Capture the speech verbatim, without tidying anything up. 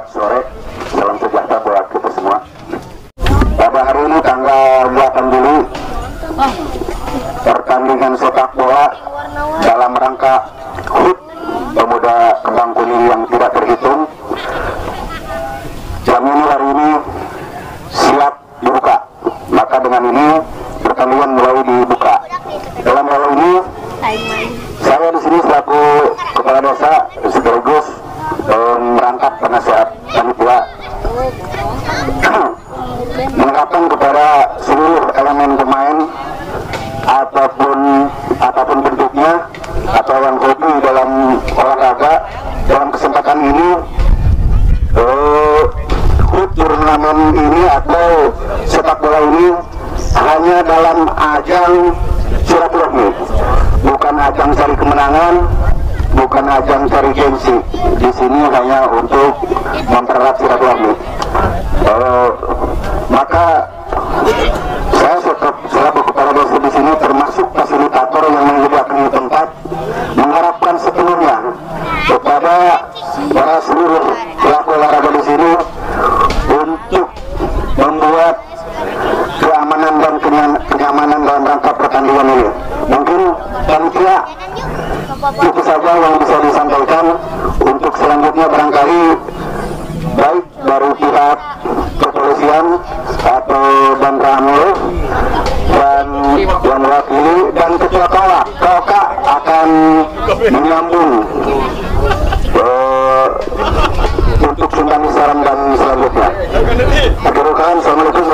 Selamat sore, salam sejahtera buat kita semua. Pada hari ini tanggal delapan Juli, pertandingan sepak bola dalam rangka H U T Pemuda Kembang Kuning yang tidak terhitung jam ini hari ini siap dibuka. Maka dengan ini pertandingan mulai dibuka. Dalam hal ini saya di sini selaku kepala desa sekaligus dan merangkap penasehat panitia mengatakan kepada seluruh elemen pemain ataupun apapun bentuknya atau yang hobi dalam olahraga dalam kesempatan ini eh, H U T turnamen ini atau sepak bola ini hanya dalam ajang silaturahmi, bukan ajang cari kemenangan, bukan ajang cari gengsi. Di sini hanya untuk mempererat silaturahmi. Uh, maka saya selaku kepala desa di sini termasuk fasilitator yang menyediakan tempat, mengharapkan sepenuhnya kepada para seluruh pelaku olahraga di sini untuk membuat keamanan dan kenyamanan dalam rangka pertandingan ini. Mungkin panitia itu saja yang bisa disampaikan. Untuk selanjutnya barangkali baik dari pihak kepolisian atau Banramil dan yang mewakili dan ketua Kawak Kawak akan menyambung uh, untuk sumbangan saran dan selanjutnya. Akhirul kalam, assalamualaikum.